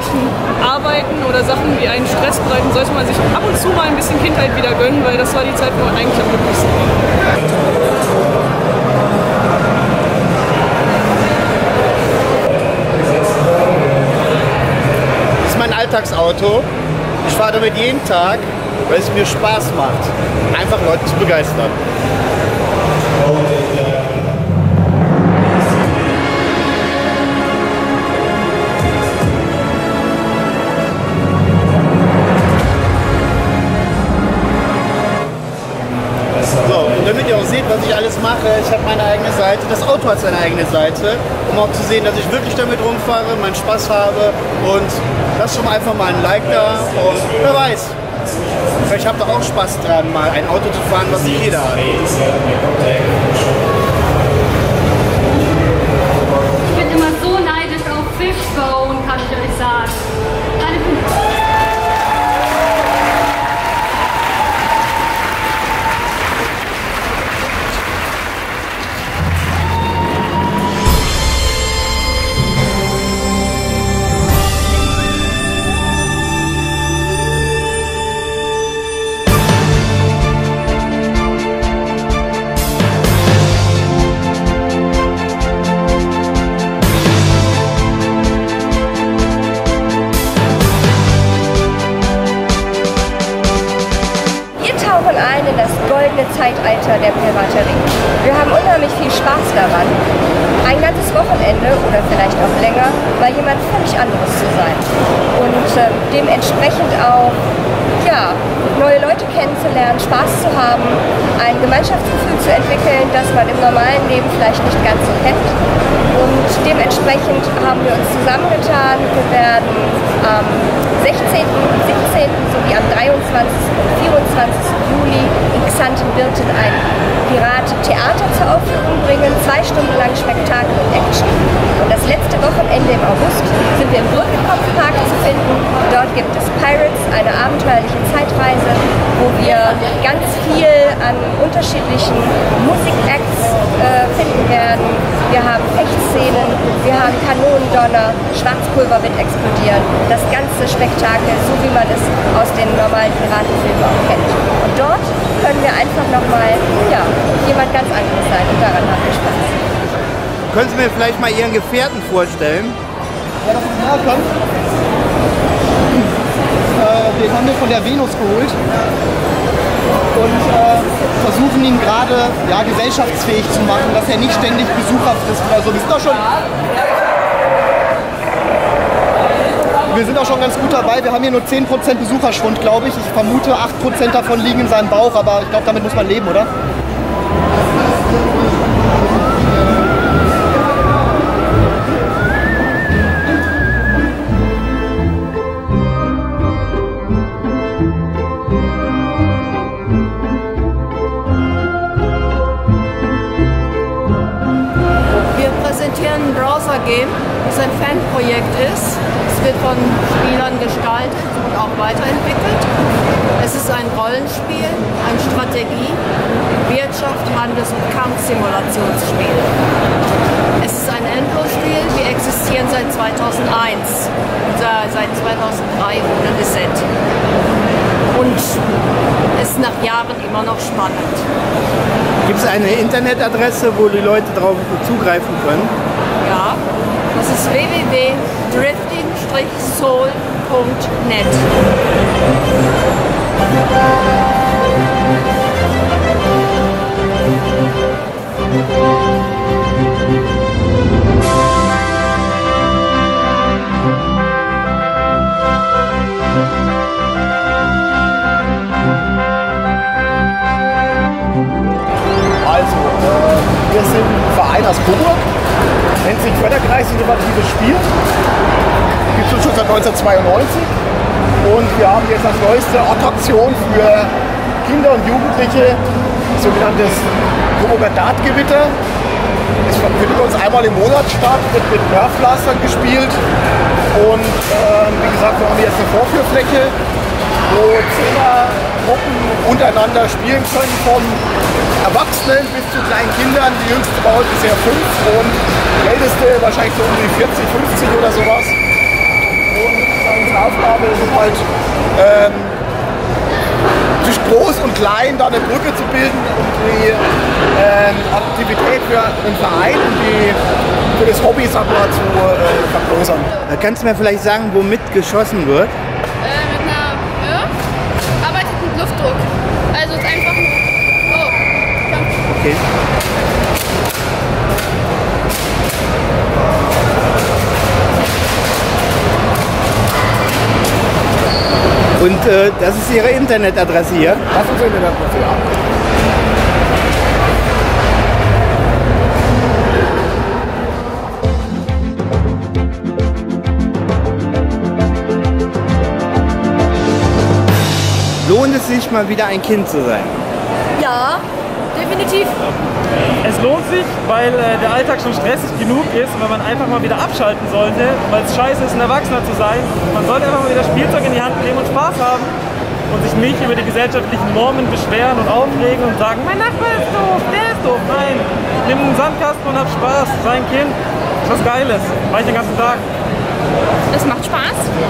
irgendwelchen Arbeiten oder Sachen, die einen Stress bereiten, sollte man sich ab und zu mal ein bisschen Kindheit wieder gönnen, weil das war die Zeit, wo man eigentlich am glücklichsten war. Das ist mein Alltagsauto. Ich fahre damit jeden Tag, weil es mir Spaß macht, einfach Leute zu begeistern. So, und damit ihr auch seht, was ich alles mache, ich habe meine eigene Seite, das Auto hat seine eigene Seite, um auch zu sehen, dass ich wirklich damit rumfahre, meinen Spaß habe und lasst schon einfach mal ein Like da und wer weiß, vielleicht habt ihr auch Spaß dran, mal ein Auto zu fahren, was nicht jeder hat. Ich bin immer so neidisch auf Fishbone, kann ich euch sagen. Ein in das goldene Zeitalter der Piraterie. Wir haben unheimlich viel Spaß daran, ein ganzes Wochenende oder vielleicht auch länger bei jemand völlig anderes zu sein und dementsprechend auch neue Leute kennenzulernen, Spaß zu haben, ein Gemeinschaftsgefühl zu entwickeln, das man im normalen Leben vielleicht nicht ganz so kennt. Und dementsprechend haben wir uns zusammengetan. Wir werden am 16., 17. sowie am 23. und 24. Juli in Xanten-Birten ein Piratentheater zur Aufführung bringen. 2 Stunden lang Spektakel und Action. Und das letzte Wochenende im August sind wir im Brückenkopfpark zu finden. Dort gibt es Pirates, eine abenteuerliche Zeitreise, wo wir ganz viel an unterschiedlichen Musikacts finden werden. Wir haben Fechtszenen, wir haben Kanonendonner, Schwarzpulver wird explodieren. Das ganze Spektakel, so wie man es aus den normalen Piratenfilmen auch kennt. Und dort können wir einfach nochmal jemand ganz anderes sein und daran haben wir Spaß. Können Sie mir vielleicht mal Ihren Gefährten vorstellen? Ja, das ist Malcolm. Den haben wir von der Venus geholt und versuchen ihn gerade gesellschaftsfähig zu machen, dass er nicht ständig Besucher frisst oder so. Wir sind auch schon ganz gut dabei. Wir haben hier nur 10% Besucherschwund, glaube ich. Ich vermute, 8% davon liegen in seinem Bauch, aber ich glaube, damit muss man leben, oder? Ein Browser-Game, das ein Fanprojekt ist. Es wird von Spielern gestaltet und auch weiterentwickelt. Es ist ein Rollenspiel, ein Strategie-, Wirtschaft-, Handels- und Kampfsimulationsspiel. Es ist ein Endlosspiel, wir existieren seit 2001, seit 2003 ohne Reset. Und es ist nach Jahren immer noch spannend. Gibt es eine Internetadresse, wo die Leute darauf zugreifen können? Ja, das ist www.drifting-soul.net. Also, wir sind ein Verein aus Coburg, nennt sich Förderkreis Innovatives Spiel. Gibt es schon seit 1992 und wir haben jetzt als neueste Attraktion für Kinder und Jugendliche sogenanntes Coburger Dartgewitter. Es findet uns einmal im Monat statt, wird mit Nerfblastern gespielt und wie gesagt, wir haben jetzt eine Vorführfläche, wo 10er-Gruppen untereinander spielen können, von Erwachsenen bis zu kleinen Kindern. Die jüngste bei uns ist ja 5 und die älteste wahrscheinlich so um die 40, 50 oder sowas. Und Aufgabe ist es halt, zwischen groß und klein da eine Brücke zu bilden, um die Aktivität für den Verein und für das Hobby, sag mal, zu vergrößern. Kannst du mir vielleicht sagen, womit geschossen wird? Mit einer arbeitet mit Luftdruck. Also ist einfach nur. Oh. Okay. Und das ist Ihre Internetadresse hier? Das ist unsere Internetadresse, ja. Lohnt es sich mal wieder ein Kind zu sein? Ja, definitiv. Es lohnt sich, weil der Alltag schon stressig genug ist und weil man einfach mal wieder abschalten sollte, weil es scheiße ist, ein Erwachsener zu sein. Man sollte einfach mal wieder Spielzeug in die Hand nehmen und Spaß haben und sich nicht über die gesellschaftlichen Normen beschweren und aufregen und sagen, mein Nachbar ist doof, der ist doof. Nein, nimm einen Sandkasten und hab Spaß, sei ein Kind. Das ist was Geiles, mach ich den ganzen Tag. Es macht Spaß.